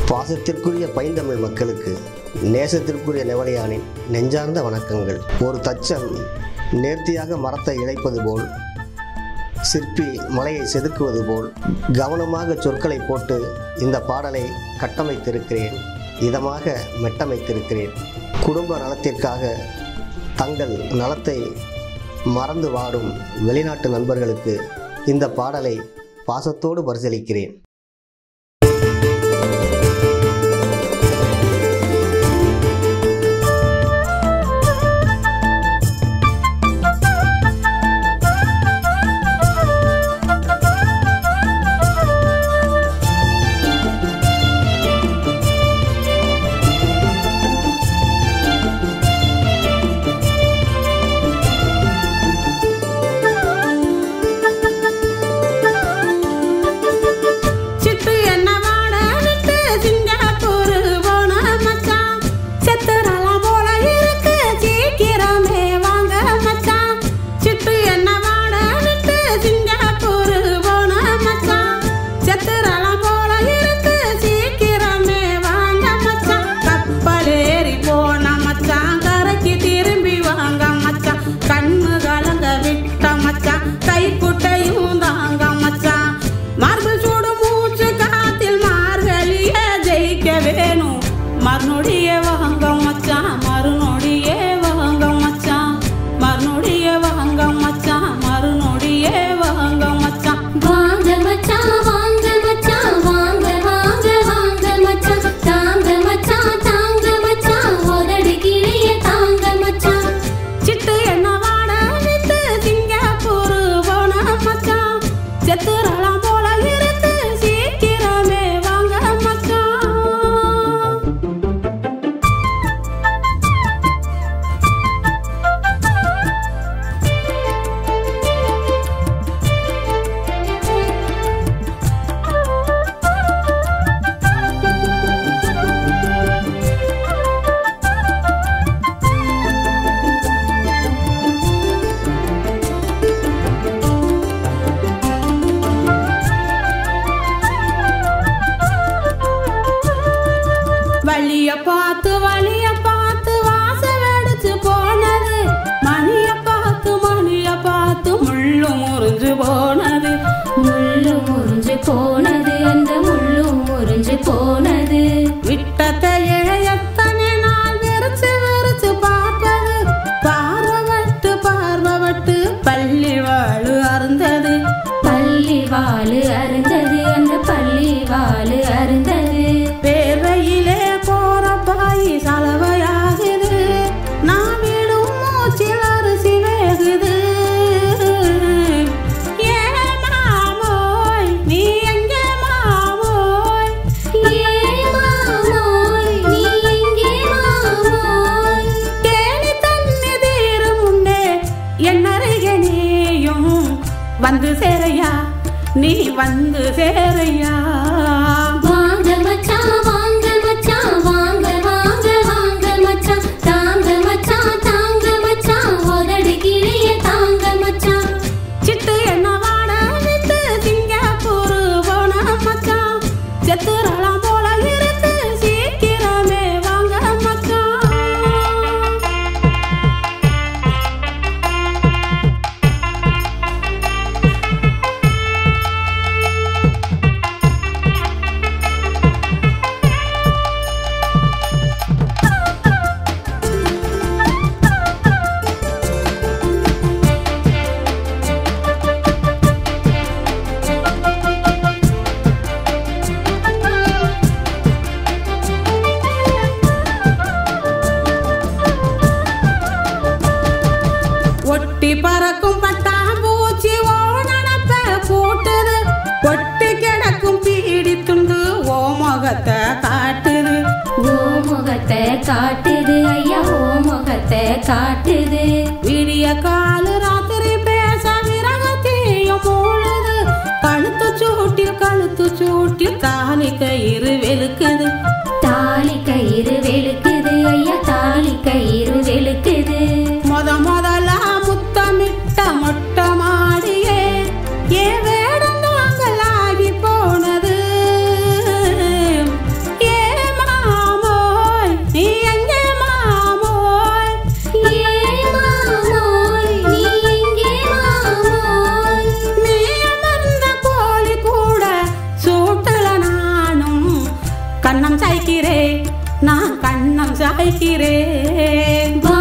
பாசத்திற்குரிய பைந்தமிழ் மக்களுக்கு நேசத்திற்குரிய நெவலியானின் நெஞ்சார்ந்த வணக்கங்கள். ஒரு தச்சன் நேர்த்தியாக மரத்தை இழைப்பது போல், சிற்பி மலையை செதுக்குவது போல் கவனமாக சொற்களை போட்டு இந்த பாடலை கட்டமைத்திருக்கிறேன், இதமாக மெட்டமைத்திருக்கிறேன். குடும்ப நலத்திற்காக தங்கள் நலத்தை மறந்து வாடும் வெளிநாட்டு நண்பர்களுக்கு இந்த பாடலை பாசத்தோடு பரிசளிக்கிறேன். வழிய பார்த்து வாசல் அடிச்சு போனது, மணிய பார்த்து முள்ளு முறிஞ்சு போனது, அந்த முள்ளு முறிஞ்சு போனது. விட்டத்தை எத்தனை நாள் வெறிச்சு பார்ப்பது, பார்வட்டு பள்ளி வாழு அருந்தது, அந்த பள்ளி வாழு அருந்தது. பேரையிலே போற பாய் சலவையாகுது, நான் விடும் மூச்சில் அரிசி வேகுது. ஏ மாமோய் நீ எங்கே மாமோய், நீ எங்கே மாமோய். கேணி தண்ணி தீரும் முன்னே என்னருகே நீயும் வந்து சேரையா, நீ வந்து சேரையா. வாங்க மச்சான் வாங்க மச்சான், வாங்க வாங்க வாங்க மச்சான், தாங்க மச்சான் தாங்க மச்சான், உதடு கிளிய தாங்க மச்சான். சிட்டு என்ன வாட விட்டு சிங்கப்பூர் போன மச்சான், செத்துறலாம் போல இருக்கு சீக்கிரமே வாங்க மச்சான். ஒட்டி பறக்கும் பட்டாம்பூச்சி ஓனப்ப கூட்டுது, ஒட்டி கிடக்கும் பீடி துண்டு ஓ முகத்தை காட்டுது, ஐயா ஓ முகத்தை காட்டுது. விடிய காலு ராத்திரி பேச விரகத்தையும் மூழுது, கழுத்து சூட்டில் தாலி கயிறு வெளுக்குது, ஐயா தாலி கயிறு வெளுக்குது. முதலா முத்தமிட்ட மொட்டை மாடியே ஏ வேடம் நாங்களாகி போனது, ஏ கண்ணம் சாய்க்கிறேன் நான் கண்ணம் சாய்க்கிறேன்